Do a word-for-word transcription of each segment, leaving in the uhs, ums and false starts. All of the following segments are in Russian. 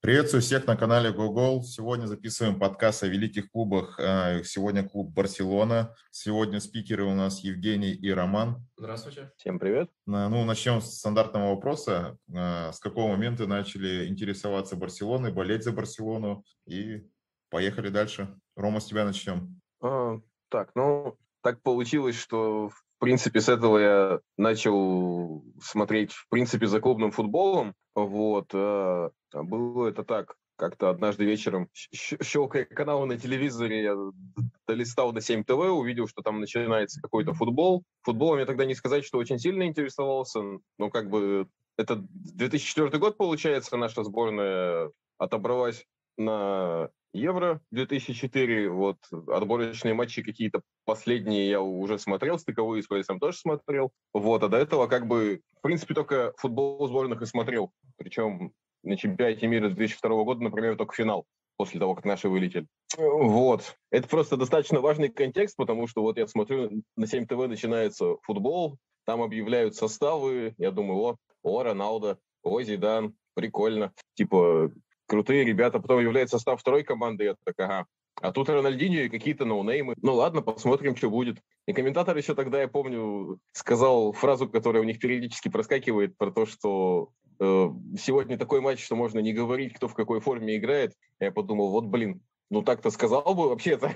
Приветствую всех на канале Google. Сегодня записываем подкаст о великих клубах. Сегодня клуб Барселона. Сегодня спикеры у нас Евгений и Роман. Здравствуйте. Всем привет. Ну, начнем с стандартного вопроса. С какого момента начали интересоваться Барселоной, болеть за Барселону? И поехали дальше. Рома, с тебя начнем. А, так, ну, так получилось, что в принципе с этого я начал смотреть в принципе за клубным футболом. Вот. А, было это так. Как-то однажды вечером, щелкая каналы на телевизоре, я долистал до семь тэ вэ, увидел, что там начинается какой-то футбол. Футболом я тогда не сказать, что очень сильно интересовался, но как бы это две тысячи четвёртый год, получается, наша сборная отобралась на Евро две тысячи четыре, вот, отборочные матчи какие-то последние я уже смотрел, стыковые с Уэльсом тоже смотрел, вот, а до этого как бы, в принципе, только футбол сборных и смотрел, причем на чемпионате мира две тысячи второго года, например, только финал, после того, как наши вылетели. Вот. Это просто достаточно важный контекст, потому что вот я смотрю, на семь тэ вэ начинается футбол, там объявляют составы, я думаю, о, о, Роналдо, о, Зидан, прикольно, типа, крутые ребята, потом является состав второй команды, я так, ага. А тут Рональдиньо и какие-то ноунеймы. Ну ладно, посмотрим, что будет. И комментатор еще тогда, я помню, сказал фразу, которая у них периодически проскакивает, про то, что э, сегодня такой матч, что можно не говорить, кто в какой форме играет. Я подумал, вот блин, ну так-то сказал бы вообще-то.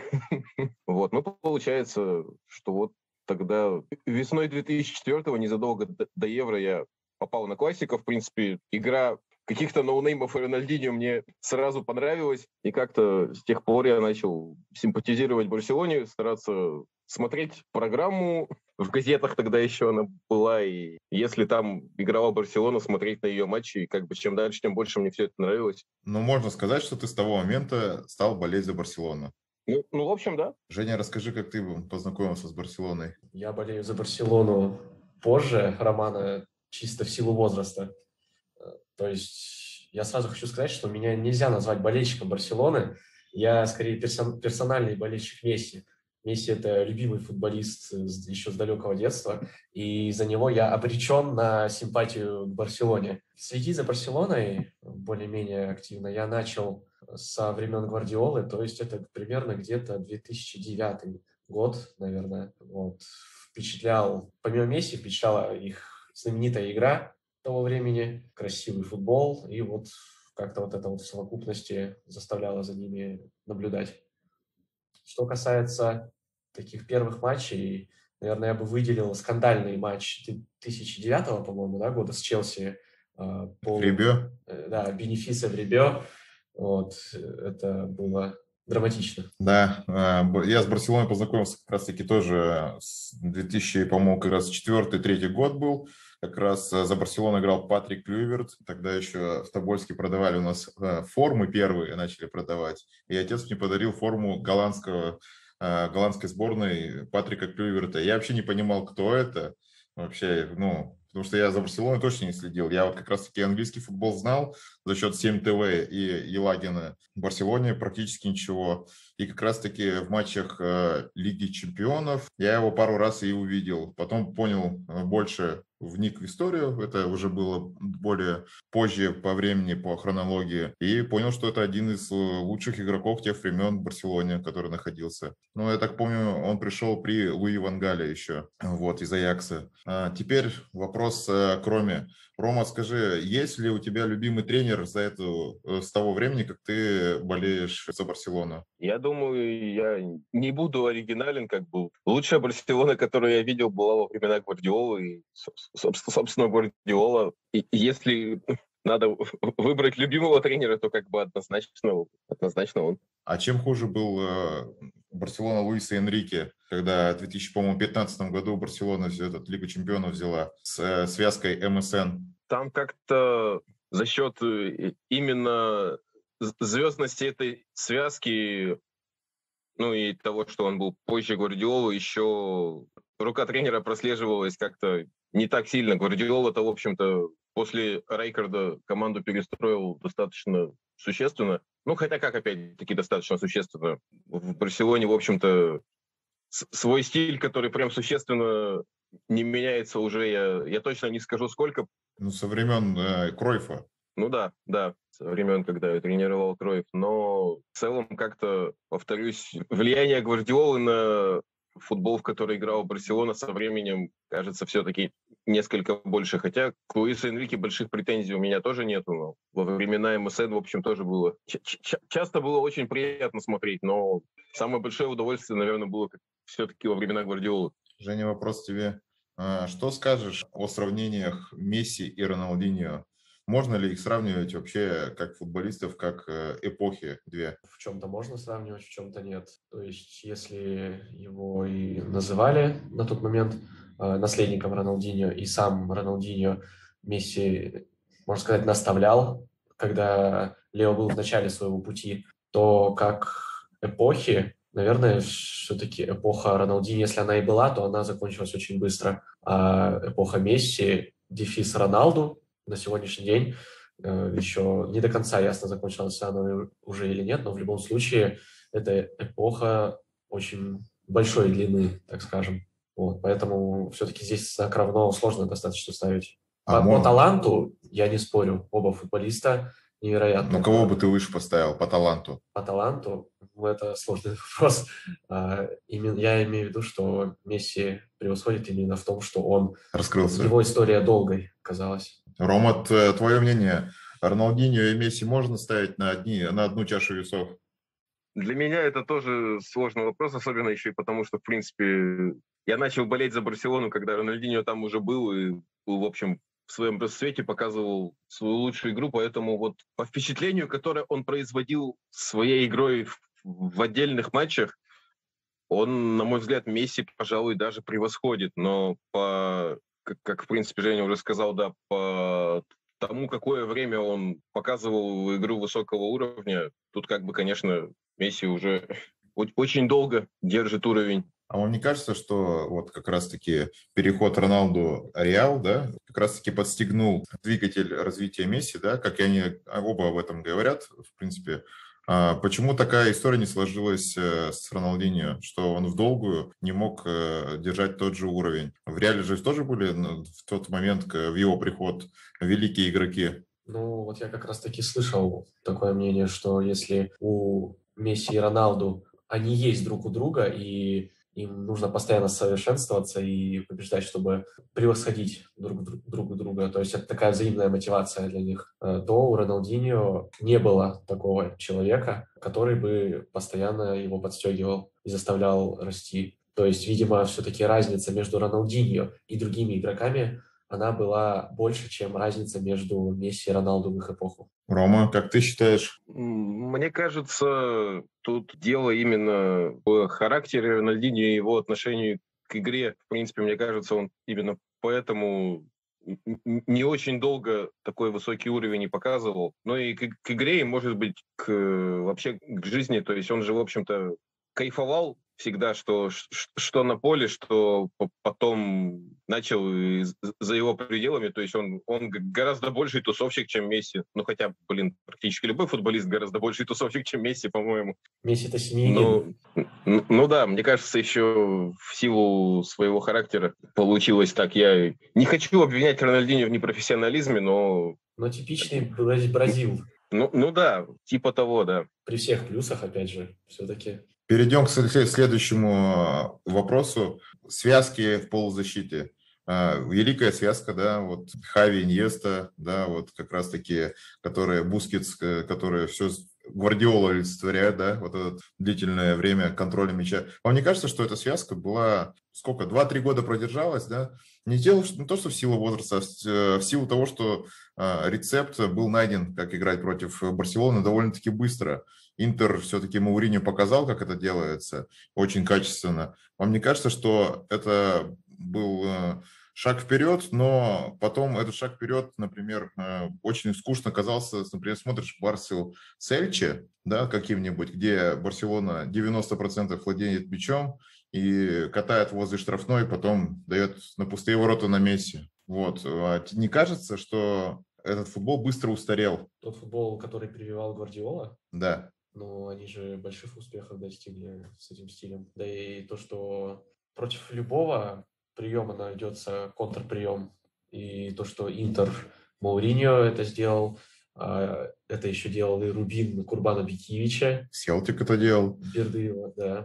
Вот, ну получается, что вот тогда весной две тысячи четвёртого, незадолго до Евро, я попал на классика. В принципе, игра каких-то ноунеймов и Рональдиньо мне сразу понравилось, и как-то с тех пор я начал симпатизировать Барселоне, стараться смотреть программу. В газетах тогда еще она была, и если там играла Барселона, смотреть на ее матчи, и как бы чем дальше, тем больше мне все это нравилось. Ну, можно сказать, что ты с того момента стал болеть за Барселону. Ну, ну, в общем, да. Женя, расскажи, как ты познакомился с Барселоной. Я болею за Барселону позже Романа, чисто в силу возраста. То есть я сразу хочу сказать, что меня нельзя назвать болельщиком Барселоны. Я скорее персон, персональный болельщик Месси. Месси – это любимый футболист еще с далекого детства, и за него я обречен на симпатию к Барселоне. Следить за Барселоной более-менее активно я начал со времен Гвардиолы, то есть это примерно где-то две тысячи девятый год, наверное. Вот. Впечатлял, помимо Месси, впечатляла их знаменитая игра того времени, красивый футбол, и вот как-то вот это вот в совокупности заставляло за ними наблюдать. Что касается таких первых матчей, наверное, я бы выделил скандальный матч две тысячи девятого, по-моему, да, года с Челси. Э, пол... Ребё? Э, да, бенефиса в Ребё. Вот, это было драматично. Да, я с Барселоной познакомился как раз-таки тоже с две тысячи, по-моему, как раз четвёртый-третий год был. Как раз за Барселону играл Патрик Клюйверт. Тогда еще в Тобольске продавали у нас формы первые, начали продавать. И отец мне подарил форму голландского, голландской сборной Патрика Клюйверта. Я вообще не понимал, кто это. Вообще, ну, потому что я за Барселоной точно не следил. Я вот как раз-таки английский футбол знал за счет семь тэ вэ и Елагина. В Барселоне практически ничего. И как раз-таки в матчах э, Лиги Чемпионов я его пару раз и увидел. Потом понял больше, вник в историю. Это уже было более позже по времени, по хронологии. И понял, что это один из лучших игроков тех времен в Барселоне, который находился. Ну, я так помню, он пришел при Луи ван Гале еще, вот, из Аякса. А теперь вопрос к Роме. Рома, скажи, есть ли у тебя любимый тренер за эту, с того времени, как ты болеешь за Барселону? Я думаю, я не буду оригинален, как бы. Лучшая Барселона, которую я видел, была во времена Гвардиолы, и, собственно, Гвардиола. И если надо выбрать любимого тренера, то как бы однозначно, однозначно он. А чем хуже был Барселона Луиса Энрике, когда в две тысячи пятнадцатом году Барселона этот, Лигу Чемпионов взяла с связкой эм эс эн? Там как-то за счет именно звездности этой связки, ну и того, что он был позже Гвардиолы, еще рука тренера прослеживалась как-то не так сильно. Гвардиола-то, в общем-то, после Райкарда команду перестроил достаточно существенно. Ну, хотя как, опять-таки, достаточно существенно. В Барселоне, в общем-то, свой стиль, который прям существенно не меняется уже, я, я точно не скажу сколько. Ну, со времен э, Кройфа. Ну да, да, со времен, когда я тренировал Кроев. Но в целом как-то, повторюсь, влияние Гвардиолы на футбол, в который играл Барселона, со временем, кажется, все-таки несколько больше. Хотя к Луису Энрике больших претензий у меня тоже нету. Но во времена эм эс эн, в общем, тоже было. Ч- ч- часто было очень приятно смотреть, но самое большое удовольствие, наверное, было все-таки во времена Гвардиолы. Женя, вопрос тебе. А, Что скажешь о сравнениях Месси и Роналдиньо? Можно ли их сравнивать вообще как футболистов, как э, эпохи две? В чем-то можно сравнивать, в чем-то нет. То есть, если его и называли на тот момент э, наследником Роналдиньо, и сам Роналдиньо Месси, можно сказать, наставлял, когда Лео был в начале своего пути, то как эпохи, наверное, все-таки эпоха Роналдиньо, если она и была, то она закончилась очень быстро. А эпоха Месси, дефис Роналду на сегодняшний день еще не до конца ясно, закончилась она уже или нет, но в любом случае это эпоха очень большой длины, так скажем. Вот, поэтому все-таки здесь знак равно сложно достаточно ставить. А По, по мо- таланту, я не спорю, оба футболиста ну, невероятные. кого бы ты выше поставил по таланту? По таланту, ну, это сложный вопрос. А, именно, я имею в виду, что Месси превосходит именно в том, что он, Раскрылся. его история долгой казалась. Рома, т- твое мнение, Роналдиньо и Месси можно ставить на, одни, на одну чашу весов? Для меня это тоже сложный вопрос, особенно еще и потому, что, в принципе, я начал болеть за Барселону, когда Рональдиньо там уже был и был, в общем, в своем расцвете, показывал свою лучшую игру, поэтому вот по впечатлению, которое он производил своей игрой в, в отдельных матчах, он, на мой взгляд, Месси, пожалуй, даже превосходит, но по, как, как в принципе, Женя уже сказал, да, по тому, какое время он показывал игру высокого уровня, тут как бы, конечно, Месси уже очень долго держит уровень. А вам не кажется, что вот как раз-таки переход Роналду Реал, да, как раз-таки подстегнул двигатель развития Месси, да, как и они оба об этом говорят, в принципе. А почему такая история не сложилась э, с Роналдиньо, что он в долгую не мог э, держать тот же уровень? В Реале же тоже были ну, в тот момент, к- в его приход, великие игроки. Ну, вот я как раз-таки слышал такое мнение, что если у Месси и Роналду они есть друг у друга, и им нужно постоянно совершенствоваться и побеждать, чтобы превосходить друг, друг, друг друга, то есть это такая взаимная мотивация для них, э, то у Роналдиньо не было такого человека, который бы постоянно его подстегивал и заставлял расти. То есть, видимо, все-таки разница между Роналдиньо и другими игроками она была больше, чем разница между Месси и Роналду в их эпоху. Рома, как ты считаешь? Мне кажется, тут дело именно в характере Рональдиньо и его отношению к игре. В принципе, мне кажется, он именно поэтому не очень долго такой высокий уровень не показывал. Но и к, к игре, и, может быть, к, вообще к жизни. То есть он же, в общем-то, кайфовал всегда, что, что на поле, что потом начал за его пределами. То есть он, он гораздо больший тусовщик, чем Месси. Ну, хотя, блин, практически любой футболист гораздо больший тусовщик, чем Месси, по-моему. Месси-то семьянин. Ну, ну, ну да, мне кажется, еще в силу своего характера получилось так. Я не хочу обвинять Рональдиньо в непрофессионализме, но... Но типичный Бразил. Ну, ну да, типа того, да. При всех плюсах, опять же, все-таки. Перейдем к следующему вопросу. Связки в полузащите. Великая связка, да, вот Хави, Иньеста, да, вот как раз-таки, которые Бускетс, которые все Гвардиола олицетворяют, да, вот это длительное время контроля мяча. Вам не кажется, что эта связка была, сколько, два-три года продержалась, да? Не, дело, не то, что в силу возраста, а в силу того, что рецепт был найден, как играть против Барселоны довольно-таки быстро. Интер все-таки Мауриньо показал, как это делается, очень качественно. Вам не кажется, что это был шаг вперед, но потом этот шаг вперед, например, очень скучно казался, например, смотришь Барсел с Эльче, да, каким-нибудь, где Барселона девяносто процентов владеет мячом и катает возле штрафной, потом дает на пустые ворота на Месси. Вот. Не кажется, что этот футбол быстро устарел? Тот футбол, который прививал Гвардиола? Да. Но они же больших успехов достигли с этим стилем. Да и то, что против любого приема найдется контрприем. И то, что Интер Мауриньо это сделал, Это еще делал и Рубин Курбана Бекиевича. Селтик это делал. Бердыева, да.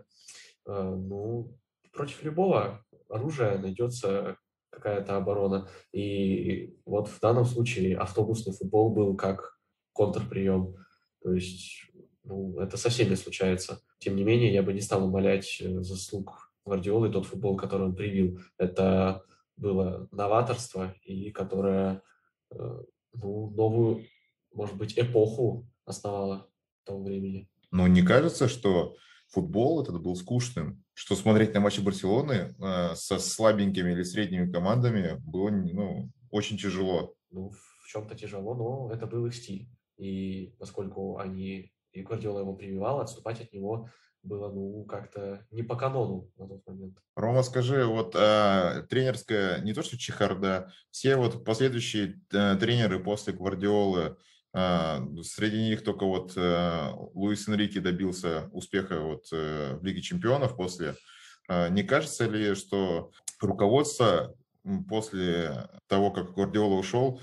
Ну, против любого оружия найдется какая-то оборона. И вот в данном случае автобусный футбол был как контрприем. То есть, ну, это со всеми случается. Тем не менее, я бы не стал умалять заслуг Гвардиолы, тот футбол, который он привил. Это было новаторство, и которое, ну, новую, может быть, эпоху основало в том времени. Но не кажется, что футбол этот был скучным, что смотреть на матчи Барселоны э, со слабенькими или средними командами было, ну, очень тяжело? Ну, в чем-то тяжело, но это был их стиль. И поскольку они, и Гвардиола его прививал, отступать от него было, ну, как-то не по канону на тот момент. Рома, скажи, вот а, тренерская, не то что чехарда, все вот последующие а, тренеры после Гвардиолы, а, среди них только вот а, Луис Энрике добился успеха вот а, в Лиге Чемпионов после. А, не кажется ли, что руководство после того, как Гвардиола ушел,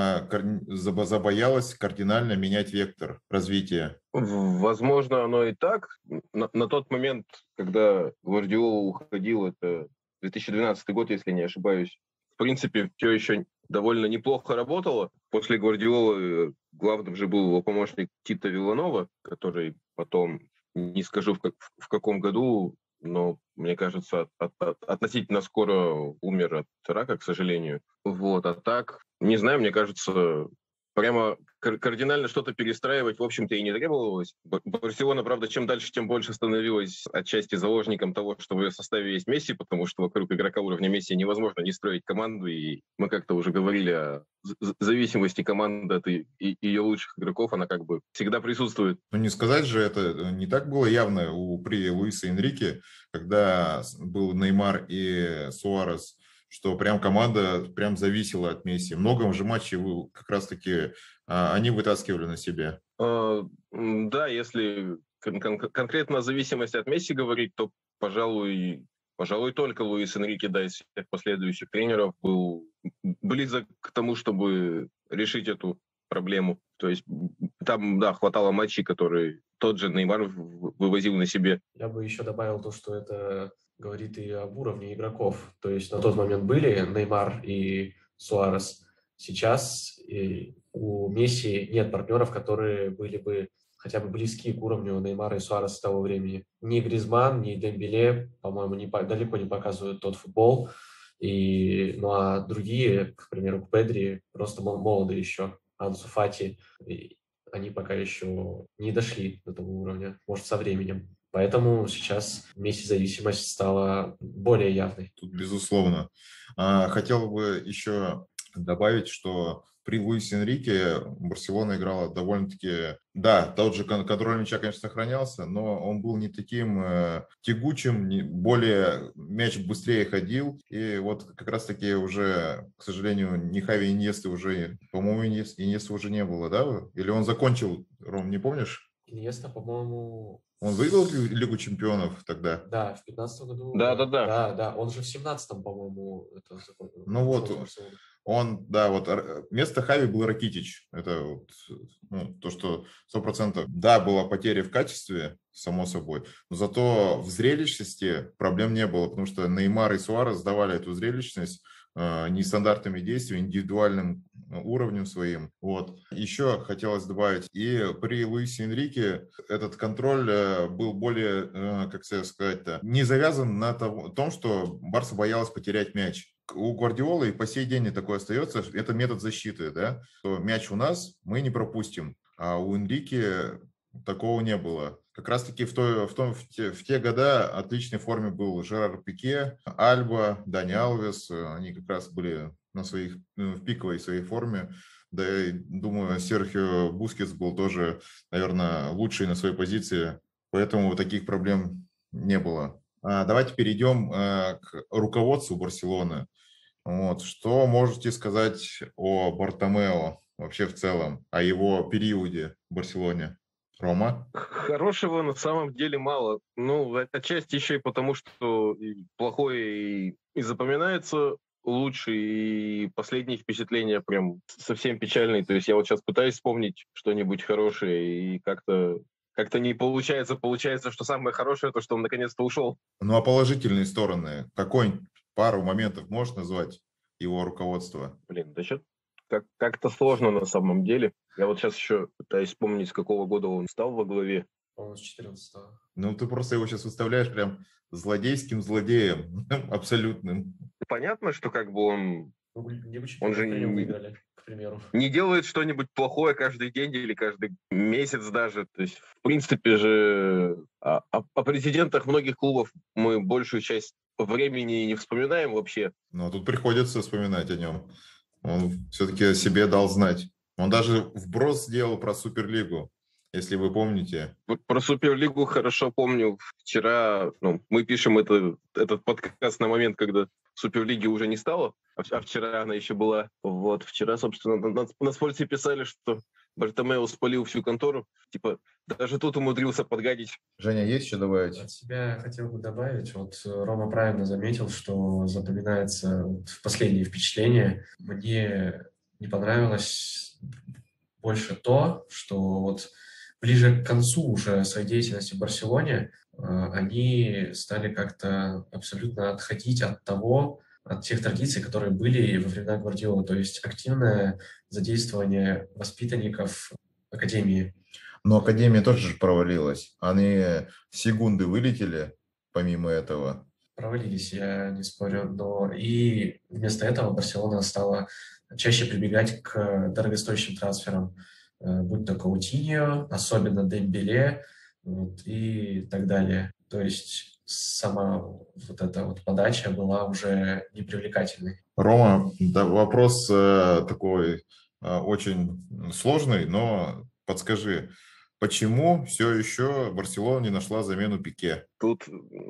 забоялось кардинально менять вектор развития? Возможно, оно и так. На, на тот момент, когда Гвардиола уходил, это две тысячи двенадцатый год, если не ошибаюсь, в принципе, все еще довольно неплохо работало. После Гвардиолы главным же был его помощник Тито Вилланова, который потом, не скажу в, как, в каком году, но, мне кажется, от, от, относительно скоро умер от рака, к сожалению. Вот, а так, не знаю, мне кажется, прямо кардинально что-то перестраивать, в общем-то, и не требовалось. Барселона, правда, чем дальше, тем больше становилась отчасти заложником того, что в ее составе есть Месси, потому что вокруг игрока уровня Месси невозможно не строить команду, и мы как-то уже говорили о зависимости команды от ее лучших игроков, она как бы всегда присутствует. Ну, не сказать же, это не так было явно у, при Луисе Энрике, когда был Неймар и Суарес, что прям команда прям зависела от Месси. Много же матчей как раз-таки а, они вытаскивали на себе. А, да, если кон- кон- конкретно о зависимости от Месси говорить, то, пожалуй, пожалуй, только Луис Энрике, да, из всех последующих тренеров был близок к тому, чтобы решить эту проблему. То есть там, да, хватало матчей, которые тот же Неймар вывозил на себе. Я бы еще добавил то, что это говорит и об уровне игроков. То есть на тот момент были Неймар и Суарес. Сейчас и у Месси нет партнеров, которые были бы хотя бы близки к уровню Неймара и Суареса того времени. Ни Гризман, ни Дембеле, по-моему, не, далеко не показывают тот футбол. И, ну а другие, к примеру, Педри, просто молоды еще. Ансу Фати, они пока еще не дошли до того уровня, может, со временем. Поэтому сейчас Месси зависимость стала более явной. Тут безусловно. Хотел бы еще добавить, что при Луисе Энрике Барселона играла довольно-таки... Да, тот же контроль мяча, конечно, сохранялся, но он был не таким э, тягучим, не, более мяч быстрее ходил. И вот как раз-таки уже, к сожалению, ни Хави, ни Иньесты уже... По-моему, Иньесты уже не было, да? Или он закончил, Ром, не помнишь? Иньеста, по-моему... Он выиграл Лигу Чемпионов тогда? Да, в пятнадцатом году. Да, да, да. Да, да. Он же в семнадцатом, по-моему, это закончил. Ну вот, он, да, вот вместо Хави был Ракитич. Это вот, ну, то, что сто процентов, да, была потеря в качестве, само собой, но зато в зрелищности проблем не было, потому что Неймар и Суарес давали эту зрелищность э, нестандартными действиями, индивидуальным уровнем своим. Вот. Еще хотелось добавить, и при Луисе Энрике этот контроль был более, как сказать-то, не завязан на том, что Барса боялась потерять мяч. У Гвардиолы и по сей день такое остается, это метод защиты, да, что мяч у нас, мы не пропустим, а у Энрике такого не было. Как раз-таки в, той, в, том, в, те, в те года отличной форме был Жерар Пике, Альба, Дани Алвес, они как раз были на своих, в пиковой своей форме. Да, и думаю, Серхио Бускетс был тоже, наверное, лучший на своей позиции, поэтому таких проблем не было. Давайте перейдем к руководству Барселоны. Вот. Что можете сказать о Бартомео вообще в целом, о его периоде в Барселоне? Рома? Хорошего на самом деле мало. Ну, отчасти еще и потому, что плохое и, и запоминается лучше, и последние впечатления прям совсем печальные. То есть я вот сейчас пытаюсь вспомнить что-нибудь хорошее, и как-то как-то не получается. Получается, что самое хорошее, то, что он наконец-то ушел. Ну а положительные стороны, какой пару моментов можешь назвать его руководства? Блин, да что как- как-то сложно на самом деле. Я вот сейчас еще пытаюсь вспомнить, с какого года он стал во главе. По-моему, с четырнадцатого. Ну ты просто его сейчас выставляешь прям злодейским злодеем, абсолютным. Понятно, что как бы он Ну, Лигу Он же чемпионов при нем не- выиграли, к примеру. не делает что-нибудь плохое каждый день или каждый месяц даже. То есть, в принципе же, о, о- о президентах многих клубов мы большую часть времени не вспоминаем вообще. Но тут приходится вспоминать о нем. Он все-таки о себе дал знать. Он даже вброс сделал про Суперлигу, если вы помните. Вот про Суперлигу хорошо помню. Вчера, ну, мы пишем это, этот подкаст на момент, когда Суперлиги уже не стало, а в- а вчера она еще была. Вот, вчера, собственно, на, на, на Спорте писали, что Бартомео спалил всю контору. Типа, даже тут умудрился подгадить. Женя, есть что добавить? От себя хотел бы добавить, вот э, Рома правильно заметил, что запоминается вот в последние впечатления. Мне не понравилось больше то, что вот ближе к концу уже своей деятельности в Барселоне э, они стали как-то абсолютно отходить от того, от тех традиций, которые были во времена Гвардиолы, то есть активное задействование воспитанников академии. Но Академия тоже же провалилась. Они секунды вылетели, помимо этого. Провалились, я не спорю, но и вместо этого Барселона стала чаще прибегать к дорогостоящим трансферам, э, будь то Каутиньо, особенно Дембеле, вот, и так далее. То есть сама вот эта вот подача была уже непривлекательной. Рома, да, вопрос э, такой э, очень сложный, но подскажи, почему все еще Барселона не нашла замену Пике? Тут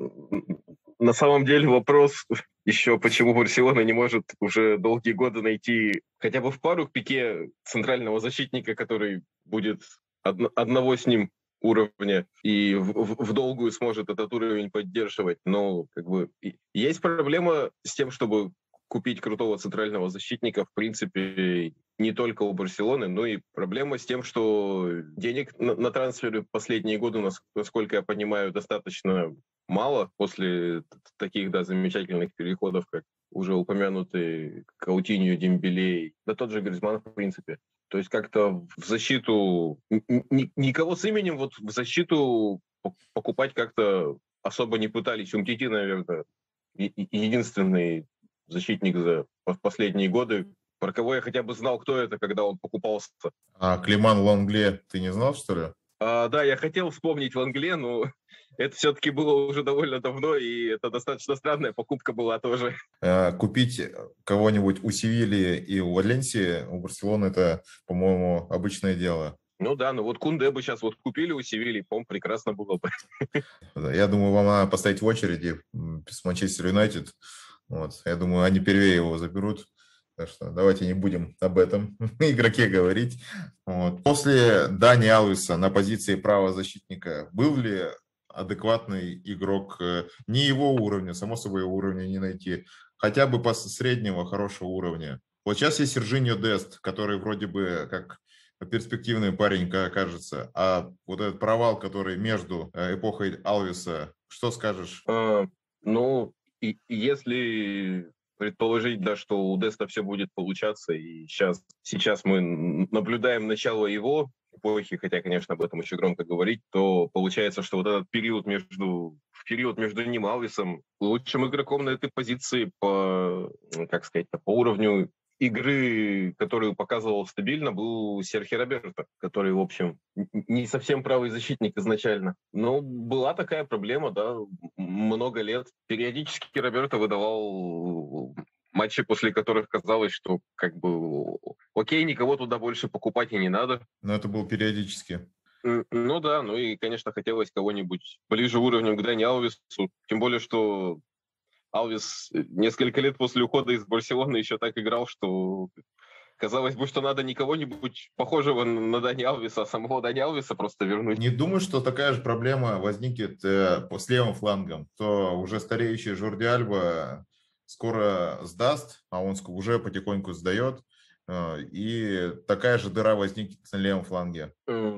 м, на самом деле вопрос еще, почему Барселона не может уже долгие годы найти хотя бы в пару к Пике центрального защитника, который будет одно- одного с ним уровня и в, в- в долгую сможет этот уровень поддерживать. Но как бы и- есть проблема с тем, чтобы купить крутого центрального защитника, в принципе, не только у Барселоны, но и проблема с тем, что денег на, на трансферы последние годы, нас- насколько я понимаю, достаточно мало после т- таких, да, замечательных переходов, как уже упомянутый Каутиньо, Дембеле, да тот же Гризманн, в принципе. То есть как-то в защиту, н- н- никого с именем вот в защиту п- покупать как-то особо не пытались. Умтити, наверное, и- и- единственный защитник за по- последние годы, про кого я хотя бы знал, кто это, когда он покупался. А Климан Лангле ты не знал, что ли? А, да, я хотел вспомнить Лангле, но это все-таки было уже довольно давно, и это достаточно странная покупка была тоже. Э, Купить кого-нибудь у Севильи и у Валенсии, у Барселоны это, по-моему, обычное дело. Ну да, ну вот Кунде бы сейчас вот купили у Севильи, по-моему, прекрасно было бы. Я думаю, вам надо поставить в очереди м, с Манчестер Юнайтед. Вот. Я думаю, они первее его заберут. Так что давайте не будем об этом игроке говорить. Вот. После Дани Алвеса на позиции правозащитника был ли адекватный игрок э, не его уровня, само собой его уровня не найти, хотя бы по среднего хорошего уровня? Вот сейчас есть Сержиньо Дест, который вроде бы как перспективный парень, как кажется, а вот этот провал, который между э, эпохой Алвеса, что скажешь? А, ну, и, и если предположить, да, что у Деста все будет получаться, и сейчас, сейчас мы н- наблюдаем начало его эпохи, хотя, конечно, об этом еще громко говорить, то получается, что вот этот период между, в период между ним и Алвесом лучшим игроком на этой позиции по, как сказать, по уровню игры, которую показывал стабильно, был Серхио Роберто, который, в общем, н- не совсем правый защитник изначально. Но была такая проблема, да, м- много лет. Периодически Роберто выдавал матчи, после которых казалось, что как бы окей, никого туда больше покупать и не надо. Но это было периодически. М, Ну да, ну и, конечно, хотелось кого-нибудь ближе уровнем к Дани Алвесу. Тем более, что Алвес несколько лет после ухода из Барселоны еще так играл, что казалось бы, что надо не кого-нибудь похожего на Дани Алвеса, а самого Дани Алвеса просто вернуть. Не думаю, что такая же проблема возникнет э, по- с левым флангом, то уже стареющий Жорди Альба скоро сдаст, а он уже потихоньку сдает, и такая же дыра возникнет на левом фланге?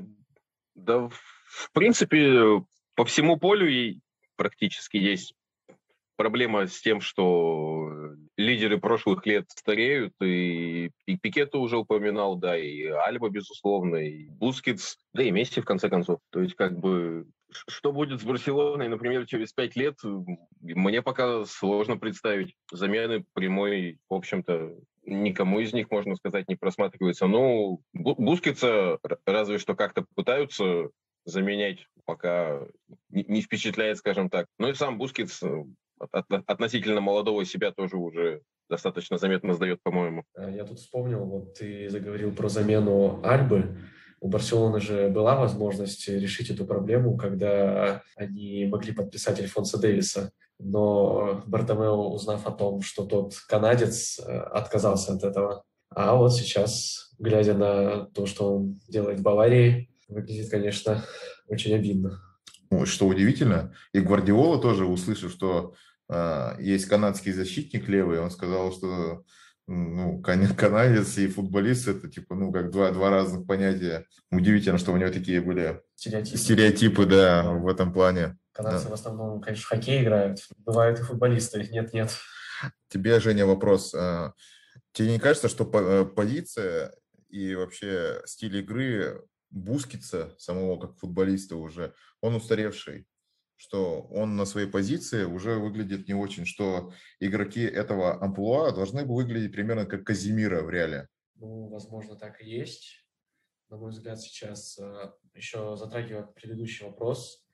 Да, в принципе, по всему полю и практически есть проблема с тем, что лидеры прошлых лет стареют, и, и Пике ты уже упоминал, да, и Альба, безусловно, и Бускетс, да и Месси, в конце концов. То есть, как бы, что будет с Барселоной, например, через пять лет, мне пока сложно представить. Замены прямой, в общем-то, никому из них, можно сказать, не просматривается. Ну, Бускетса разве что как-то пытаются заменять, пока не впечатляет, скажем так. Ну и сам Бускетс от, от, относительно молодого себя тоже уже достаточно заметно сдает, по-моему. Я тут вспомнил, вот ты заговорил про замену Альбы. У Барселоны же была возможность решить эту проблему, когда они могли подписать Альфонсо Дэвиса. Но Бартомео, узнав о том, что тот канадец, отказался от этого. А вот сейчас, глядя на то, что он делает в Баварии, выглядит, конечно, очень обидно. Что удивительно, и Гвардиола тоже, услышав, что э, есть канадский защитник левый, он сказал, что ну, канадец и футболист — это типа, ну, как два, два разных понятия. Удивительно, что у него такие были стереотипы, стереотипы да, да, в этом плане. Канадцы да. в основном, конечно, в хоккей играют. Бывают и футболисты. Нет-нет. Тебе, Женя, вопрос. Тебе не кажется, что позиция и вообще стиль игры Бускетса, самого как футболиста уже, он устаревший? Что он на своей позиции уже выглядит не очень, что игроки этого амплуа должны бы выглядеть примерно как Казимира в реале? Ну, возможно, так и есть. На мой взгляд, сейчас, еще затрагивая предыдущий вопрос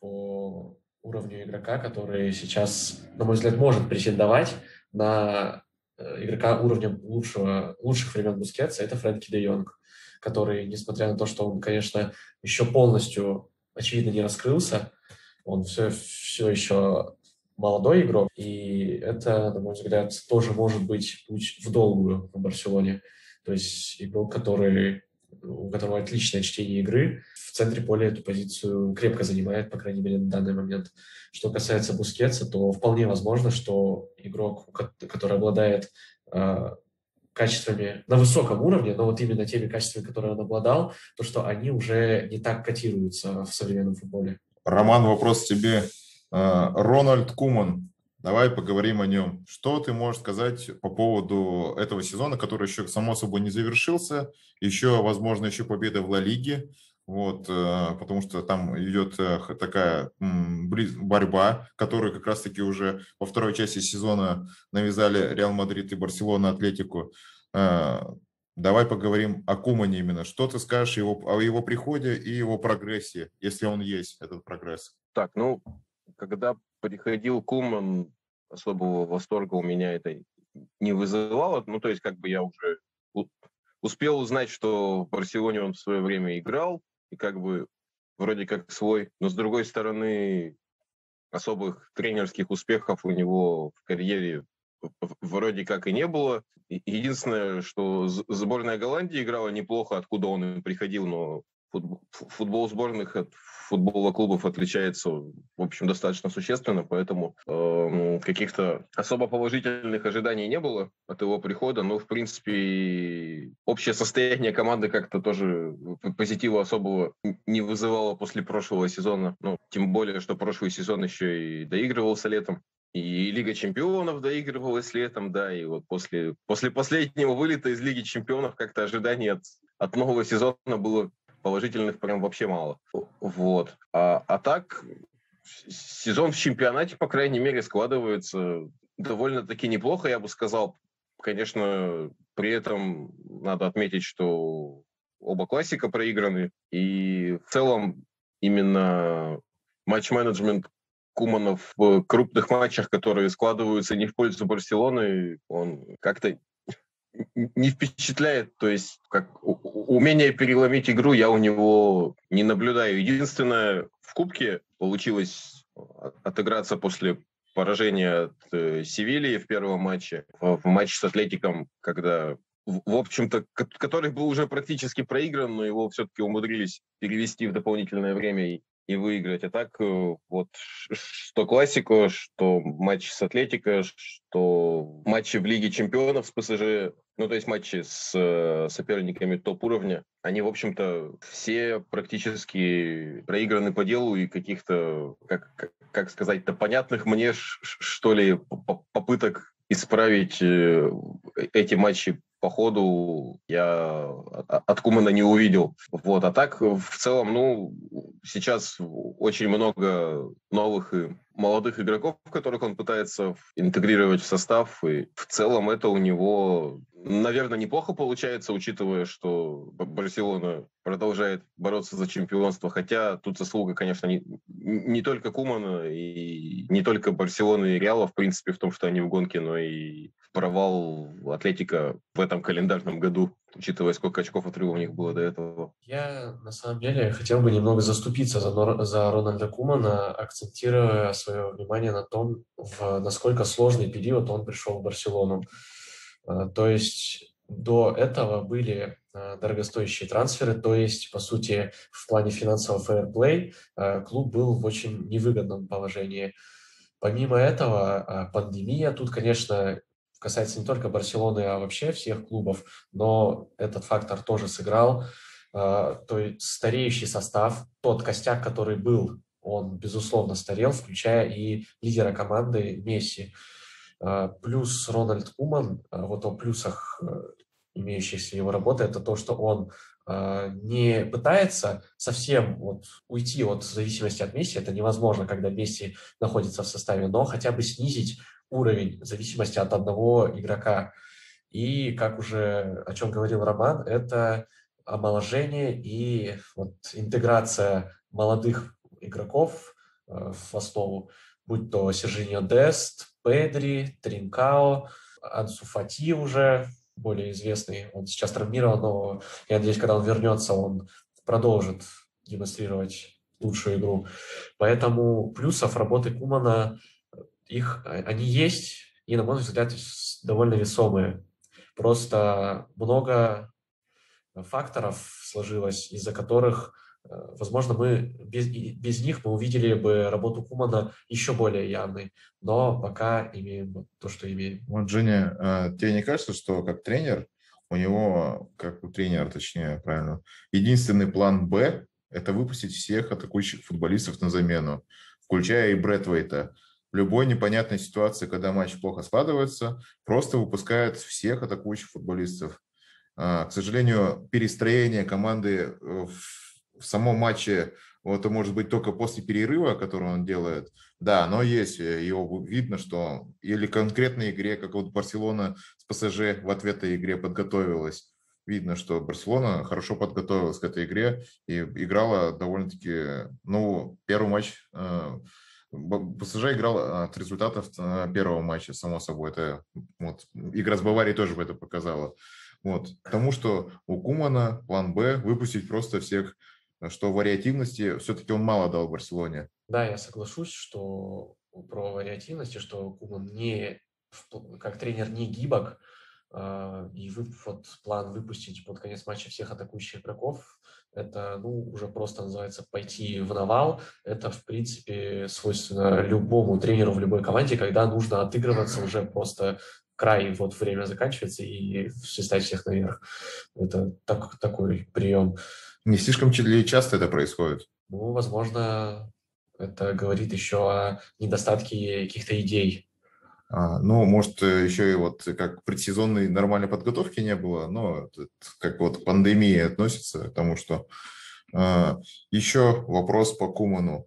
по уровню игрока, который сейчас, на мой взгляд, может претендовать на игрока уровня лучшего, лучших времен Бускетса, это Фрэнки де Йонг, который, несмотря на то, что он, конечно, еще полностью, очевидно, не раскрылся, он все, все еще молодой игрок, и это, на мой взгляд, тоже может быть путь в долгую в Барселоне. То есть игрок, который, у которого отличное чтение игры, в центре поля эту позицию крепко занимает, по крайней мере, на данный момент. Что касается Бускетса, то вполне возможно, что игрок, который обладает э, качествами на высоком уровне, но вот именно теми качествами, которые он обладал, то, что они уже не так котируются в современном футболе. Роман, вопрос тебе. Рональд Куман, давай поговорим о нем. Что ты можешь сказать по поводу этого сезона, который еще, само собой, не завершился? Еще, возможно, еще победа в Ла Лиге. Вот, потому что там идет такая борьба, которую как раз-таки уже во второй части сезона навязали Реал Мадрид и Барселона Атлетику. Давай поговорим о Кумане именно. Что ты скажешь его, о его приходе и его прогрессе, если он есть, этот прогресс? Так, ну, когда приходил Куман, особого восторга у меня это не вызывало. Ну, то есть, как бы я уже успел узнать, что в Барселоне он в свое время играл, и как бы вроде как свой. Но, с другой стороны, особых тренерских успехов у него в карьере вроде как и не было. Единственное, что сборная Голландии играла неплохо, откуда он и приходил, но футбол, футбол сборных от футбола клубов отличается, в общем, достаточно существенно, поэтому э, каких-то особо положительных ожиданий не было от его прихода, но, в принципе, общее состояние команды как-то тоже позитива особого не вызывало после прошлого сезона, ну, тем более, что прошлый сезон еще и доигрывался летом. И Лига чемпионов доигрывалась летом, да, и вот после, после последнего вылета из Лиги чемпионов как-то ожиданий от, от нового сезона было положительных прям вообще мало. Вот. А, а так, сезон в чемпионате, по крайней мере, складывается довольно-таки неплохо, я бы сказал. Конечно, при этом надо отметить, что оба классика проиграны, и в целом именно матч-менеджмент Кумана в крупных матчах, которые складываются не в пользу Барселоны, он как-то не впечатляет. То есть как умение переломить игру я у него не наблюдаю. Единственное, в Кубке получилось отыграться после поражения от Севильи в первом матче, в матче с Атлетиком, когда, в общем-то, который был уже практически проигран, но его все-таки умудрились перевести в дополнительное время и и выиграть. А так, э, вот, ш- что классико, что матч с Атлетико, что матчи в Лиге чемпионов с ПСЖ, ну, то есть матчи с э, соперниками топ-уровня, они, в общем-то, все практически проиграны по делу и каких-то, как, как, как сказать-то, понятных мне, ш- ш- что ли, п- попыток исправить э, эти матчи по ходу я от от Кумана не увидел. Вот. А так, в целом, ну, сейчас очень много новых и молодых игроков, которых он пытается интегрировать в состав. И в целом это у него, наверное, неплохо получается, учитывая, что Б- Барселона продолжает бороться за чемпионство. Хотя тут заслуга, конечно, не, не только Кумана и не только Барселоны и Реала, в принципе, в том, что они в гонке, но и провал Атлетика в этом календарном году, учитывая, сколько очков отрыва у них было до этого. Я, на самом деле, хотел бы немного заступиться за, Нор- за Рональда Кумана, акцентируя свое внимание на том, в насколько сложный период он пришел в Барселону. А, То есть до этого были а, дорогостоящие трансферы, то есть, по сути, в плане финансового фэрплей а, клуб был в очень невыгодном положении. Помимо этого, а, пандемия, тут, конечно, касается не только Барселоны, а вообще всех клубов, но этот фактор тоже сыграл. А, То есть стареющий состав, тот костяк, который был, он, безусловно, старел, включая и лидера команды Месси. А, Плюс Рональд Куман, а, вот о плюсах, э, имеющихся его работы, это то, что он а, не пытается совсем вот уйти от зависимости от Месси, это невозможно, когда Месси находится в составе, но хотя бы снизить уровень зависимости от одного игрока. И, как уже о чем говорил Роман, это омоложение и вот интеграция молодых игроков э, в основу, будь то Сержиньо Дест, Педри, Тринкао, Ансу Фати уже более известный. Он сейчас травмирован, но я надеюсь, когда он вернется, он продолжит демонстрировать лучшую игру. Поэтому плюсов работы Кумана, их, а, они есть, и, на мой взгляд, с- довольно весомые. Просто много факторов сложилось, из-за которых, э, возможно, мы без, и без них мы увидели бы работу Кумана еще более явной, но пока имеем вот то, что имеем. Вот, Женя, а тебе не кажется, что как тренер, у него, как у тренера, точнее, правильно, единственный план «Б» – это выпустить всех атакующих футболистов на замену, включая и Брэдвейта. В любой непонятной ситуации, когда матч плохо складывается, просто выпускают всех атакующих футболистов. А, К сожалению, перестроение команды э, в в самом матче, вот, это может быть только после перерыва, который он делает. Да, но есть, э, его видно, что или конкретной игре, как вот Барселона с ПСЖ в ответной игре подготовилась. Видно, что Барселона хорошо подготовилась к этой игре и играла довольно-таки, ну, первый матч, э, Б- ПСЖ играл э, от результатов э, первого матча, само собой. Это вот, игра с Баварией тоже бы это показала. Вот. К тому, что у Кумана план «Б» выпустить просто всех, что вариативности все-таки он мало дал Барселоне. Да, я соглашусь, что про вариативность, и что Куман не, в пл- как тренер не гибок, а, и вы, вот план выпустить под конец матча всех атакующих игроков, это, ну, уже просто называется пойти в навал. Это, в принципе, свойственно любому тренеру в любой команде, когда нужно отыгрываться уже просто край, вот время заканчивается, и свистать всех наверх. Это так, такой прием. Не слишком ч- ли часто это происходит? Ну, возможно, это говорит еще о недостатке каких-то идей. А, ну, может, э, еще и вот как предсезонной нормальной подготовки не было, но это как вот пандемия относится к тому, что... А, еще вопрос по Куману.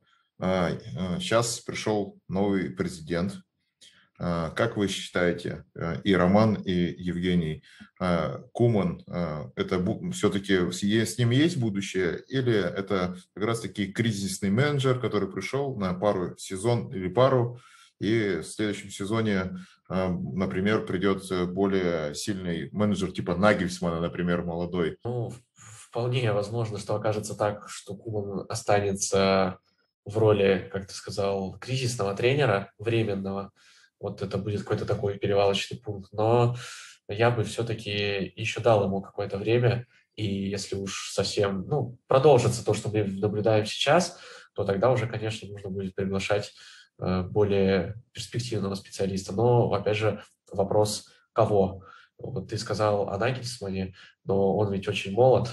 Сейчас пришел новый президент. А, Как вы считаете, э, и Роман, и Евгений, а, Куман, а, это все-таки с ним есть будущее, или это как раз-таки кризисный менеджер, который пришел на пару сезон или пару, и в следующем сезоне, а, например, придет более сильный менеджер типа Нагельсмана, например, молодой. Ну, в- вполне возможно, что окажется так, что Куман останется в роли, как ты сказал, кризисного тренера, временного. Вот это будет какой-то такой перевалочный пункт. Но я бы все-таки еще дал ему какое-то время И если уж совсем, ну, продолжится то, что мы наблюдаем сейчас, то тогда уже, конечно, нужно будет приглашать э, более перспективного специалиста. Но, опять же, вопрос кого? Вот ты сказал о Нагельсмане, но он ведь очень молод,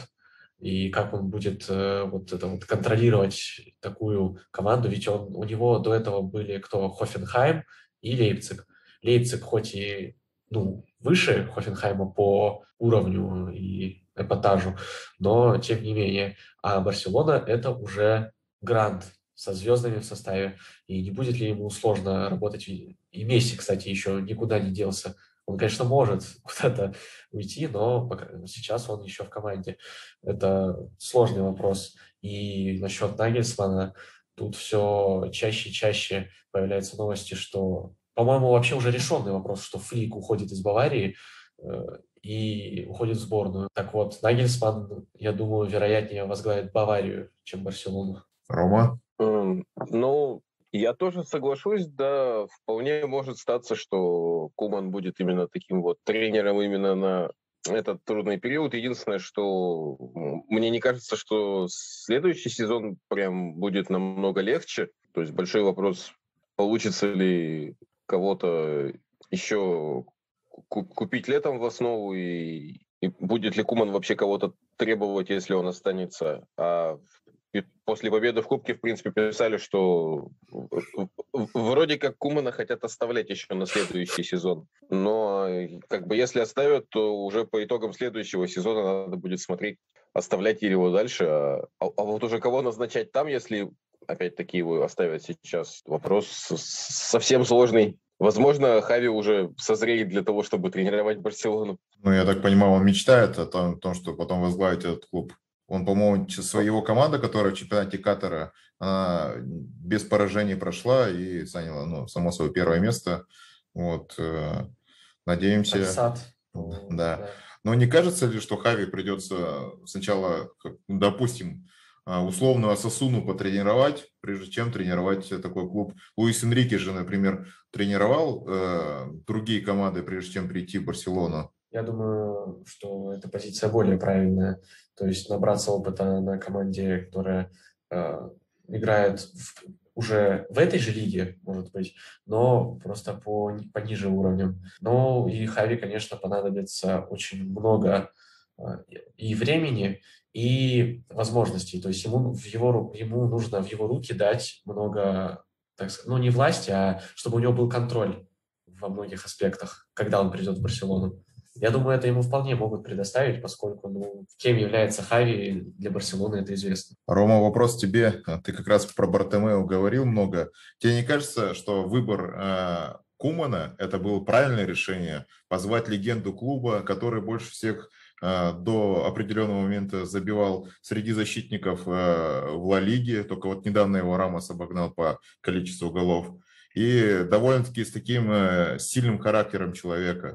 и как он будет э, вот это вот контролировать такую команду, ведь он, у него до этого были кто? Хофенхайм и Лейпциг. Лейпциг хоть и ну, выше Хофенхайма по уровню и эпатажу, но тем не менее. А Барселона – это уже грант со звездами в составе. И не будет ли ему сложно работать? И Месси, кстати, еще никуда не делся. Он, конечно, может куда-то уйти, но пока, сейчас он еще в команде. Это сложный вопрос. И насчет Нагельсмана тут все чаще и чаще появляются новости, что, по-моему, вообще уже решенный вопрос, что Флик уходит из Баварии э, и уходит в сборную. Так вот, Нагельсман, я думаю, вероятнее возглавит Баварию, чем Барселону. Рома? Эм, Ну, я тоже соглашусь, да, вполне может статься, что Куман будет именно таким вот тренером именно на этот трудный период. Единственное, что м, мне не кажется, что следующий сезон прям будет намного легче. То есть большой вопрос, получится ли кого-то еще ку- купить летом в основу, и, и будет ли Куман вообще кого-то требовать, если он останется. А и после победы в Кубке, в принципе, писали, что в- в- вроде как Кумана хотят оставлять еще на следующий сезон. Но э, как бы если оставят, то уже по итогам следующего сезона надо будет смотреть, оставлять ли его дальше. А, а- а вот уже кого назначать там, если опять-таки его оставят сейчас, вопрос с- совсем сложный. Возможно, Хави уже созреет для того, чтобы тренировать Барселону. Ну, я так понимаю, он мечтает о том, о том, что потом возглавить этот клуб. Он, по-моему, ч- своего команда, которая в чемпионате Катара, она без поражений прошла и заняла, ну, само собой, первое место. Вот, э, надеемся, Альсат. да. Да. Но не кажется ли, что Хави придется сначала, как, допустим, а, условную Осасуну потренировать, прежде чем тренировать такой клуб? Луис Энрике же, например, тренировал э, другие команды, прежде чем прийти в Барселону. Я думаю, что эта позиция более правильная. То есть набраться опыта на команде, которая э, играет в- уже в этой же лиге, может быть, но просто по, ни- пониже уровнем. Ну и Хави, конечно, понадобится очень много э, и времени, и возможностей. То есть ему, в его, ру- ему нужно в его руки дать много, так сказать, ну не власти, а чтобы у него был контроль во многих аспектах, когда он придет в Барселону. Я думаю, это ему вполне могут предоставить, поскольку ну, кем является Хави для Барселоны, это известно. Рома, вопрос тебе. Ты как раз про Бартомеу говорил много. Тебе не кажется, что выбор э, Кумана – это было правильное решение? Позвать легенду клуба, который больше всех э, до определенного момента забивал среди защитников э, в Ла Лиге, только вот недавно его Рамос обогнал по количеству голов. И довольно-таки с таким э, сильным характером человека.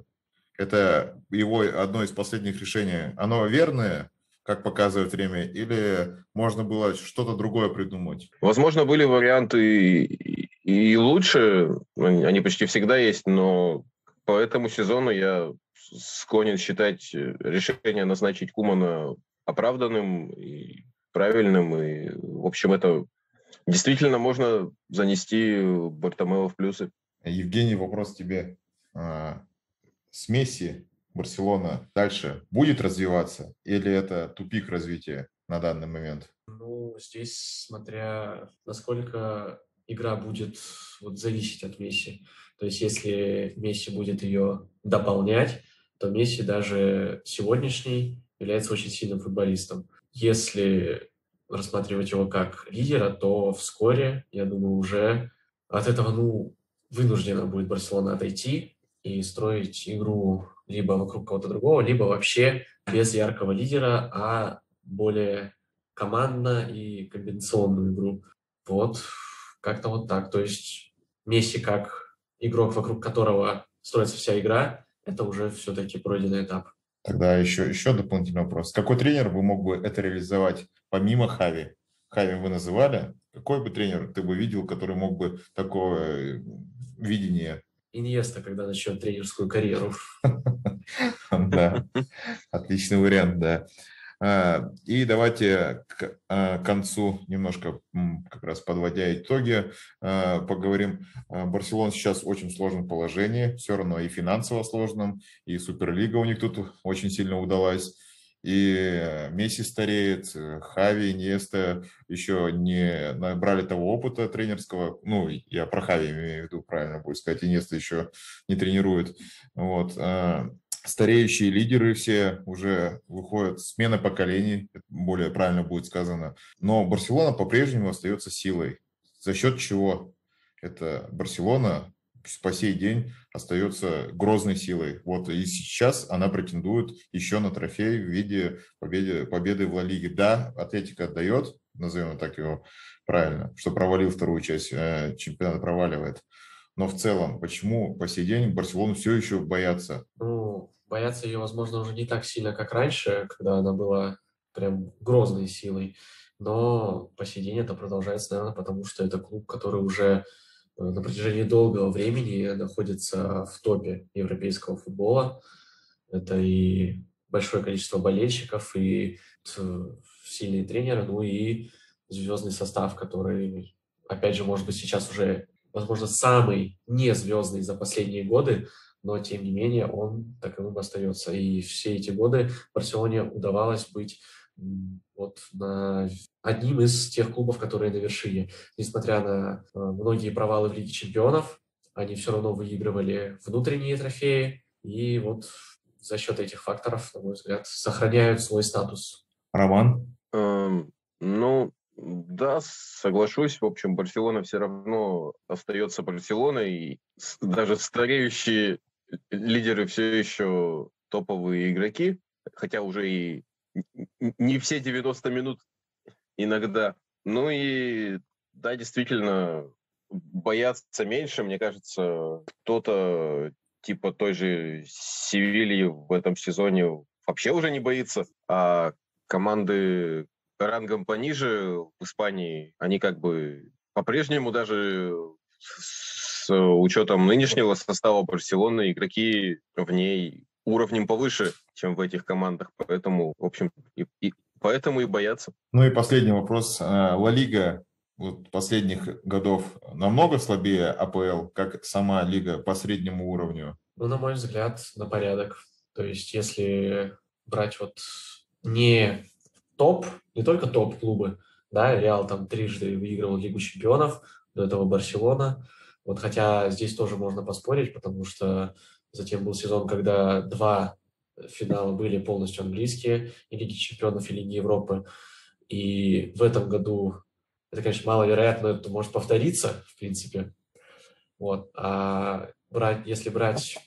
Это его одно из последних решений. Оно верное, как показывает время, или можно было что-то другое придумать? Возможно, были варианты и, и лучше, они они почти всегда есть, но по этому сезону я склонен считать решение назначить Кумана оправданным и правильным. И, в общем, это действительно можно занести Бартомео в плюсы. Евгений, вопрос тебе. А, С Месси Барселона дальше будет развиваться, или это тупик развития на данный момент? Ну, здесь смотря насколько игра будет вот, зависеть от Месси. То есть если Месси будет ее дополнять, то Месси даже сегодняшний является очень сильным футболистом. Если рассматривать его как лидера, то вскоре, я думаю, уже от этого ну, вынуждена будет Барселона отойти и строить игру либо вокруг кого-то другого, либо вообще без яркого лидера, а более командно и комбинационную игру. Вот, как-то вот так. То есть Месси как игрок, вокруг которого строится вся игра, это уже все-таки пройденный этап. Тогда еще, еще дополнительный вопрос. Какой тренер бы мог бы это реализовать помимо Хави? Хави вы называли. Какой бы тренер ты бы видел, который мог бы такое видение? Иньеста, когда начнет тренерскую карьеру. Да, отличный вариант, да. И давайте к концу, немножко как раз подводя итоги, поговорим. Барселона сейчас в очень сложном положении, все равно и финансово сложном, и Суперлига у них тут очень сильно удалась. И Месси стареет, Хави, Иньеста еще не набрали того опыта тренерского. Ну, я про Хави имею в виду, правильно будет сказать, Иньеста еще не тренирует. Вот. Стареющие лидеры все уже выходят, смена поколений, более правильно будет сказано. Но Барселона по-прежнему остается силой. За счет чего? Это Барселона по сей день остается грозной силой. Вот и сейчас она претендует еще на трофей в виде победы, победы в Ла Лиге. Да, Атлетико отдает, назовем так его правильно, что провалил вторую часть э, чемпионата, проваливает. Но в целом, почему по сей день Барселону все еще боятся? Ну, боятся ее, возможно, уже не так сильно, как раньше, когда она была прям грозной силой. Но по сей день это продолжается, наверное, потому что это клуб, который уже на протяжении долгого времени находится в топе европейского футбола. Это и большое количество болельщиков, и сильные тренеры, ну и звездный состав, который, опять же, может быть, сейчас уже, возможно, самый не звездный за последние годы, но, тем не менее, он таковым остается. И все эти годы Барселоне удавалось быть вот на одним из тех клубов, которые на вершине. Несмотря на многие провалы в Лиге Чемпионов, они все равно выигрывали внутренние трофеи, и вот за счет этих факторов, на мой взгляд, сохраняют свой статус. Роман? Эм, ну, да, соглашусь. В общем, Барселона все равно остается Барселоной, и даже стареющие лидеры все еще топовые игроки, хотя уже и не все девяносто минут иногда. Ну и да, действительно, бояться меньше, мне кажется, кто-то типа той же Севильи в этом сезоне вообще уже не боится, а команды рангом пониже в Испании, они как бы по-прежнему даже с учетом нынешнего состава Барселоны игроки в ней уровнем повыше, чем в этих командах, поэтому, в общем, и, и поэтому и боятся. Ну и последний вопрос. Ла Лига вот последних годов намного слабее А Пэ Эл, как сама лига по среднему уровню? Ну, на мой взгляд, на порядок. То есть, если брать вот не топ, не только топ-клубы, да, Реал там трижды выигрывал Лигу Чемпионов, до этого Барселона. Вот хотя здесь тоже можно поспорить, потому что затем был сезон, когда два финала были полностью английские, и Лиги Чемпионов, и Лиги Европы. И в этом году, это, конечно, маловероятно, это может повториться, в принципе. Вот. А брать, если брать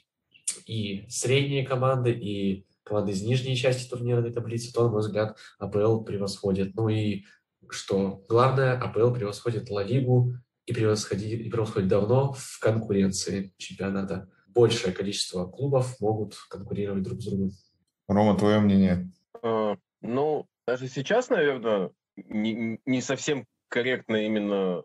и средние команды, и команды из нижней части турнирной таблицы, то, на мой взгляд, А Пэ Эл превосходит. Ну и что главное, А Пэ Эл превосходит Ла Лигу и превосходит, и превосходит давно в конкуренции чемпионата. Большее количество клубов могут конкурировать друг с другом. Рома, твое мнение? А, ну, даже сейчас, наверное, не, не совсем корректно именно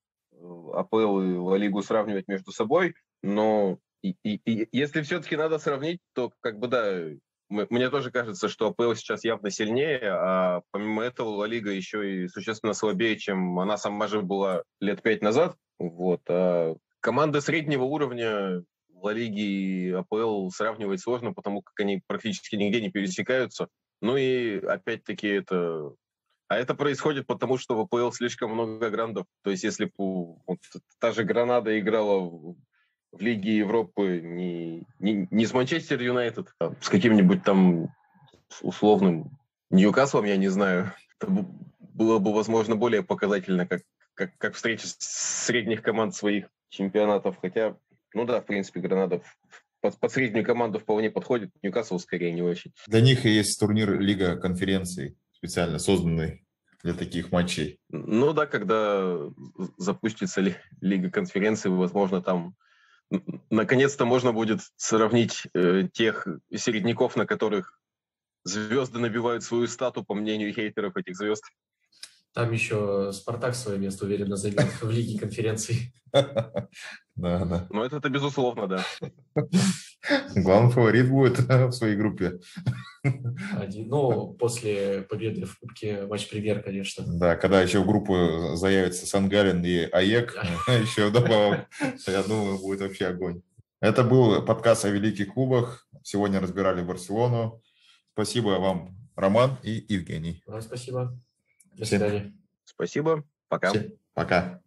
А Пэ Эл и Ла Лигу сравнивать между собой, но и, и, и, если все-таки надо сравнить, то как бы да, мне тоже кажется, что А Пэ Эл сейчас явно сильнее, а помимо этого Ла Лига еще и существенно слабее, чем она сама же была лет пять назад. Вот. А команды среднего уровня Ла Лиги и А Пэ Эл сравнивать сложно, потому как они практически нигде не пересекаются. Ну и опять-таки это... А это происходит потому, что в А Пэ Эл слишком много грандов. То есть если бы вот, та же Гранада играла в, в Лиге Европы не, не, не с Манчестер Юнайтед, а с каким-нибудь там условным Ньюкаслом, я не знаю, это было бы, возможно, более показательно, как, как, как встреча средних команд своих чемпионатов. Хотя, ну да, в принципе, Гранада под, под среднюю команду вполне подходит, Ньюкасл скорее не очень. Для них и есть турнир Лига конференций, специально созданный для таких матчей. Ну да, когда запустится ли, Лига конференций, возможно, там наконец-то можно будет сравнить э, тех середняков, на которых звезды набивают свою стату, по мнению хейтеров этих звезд. Там еще Спартак свое место уверенно займет в Лиге конференций. Да, да. Ну, это, это безусловно, да. Главный фаворит будет в своей группе. Один, ну, после победы в Кубке матч-премьер, конечно. Да, когда еще в группу заявится Сан-Гален и АЕК, еще добавок, я думаю, будет вообще огонь. Это был подкаст о великих клубах. Сегодня разбирали Барселону. Спасибо вам, Роман и Евгений. Спасибо. До Всем свидания. Спасибо. Пока. Всем пока.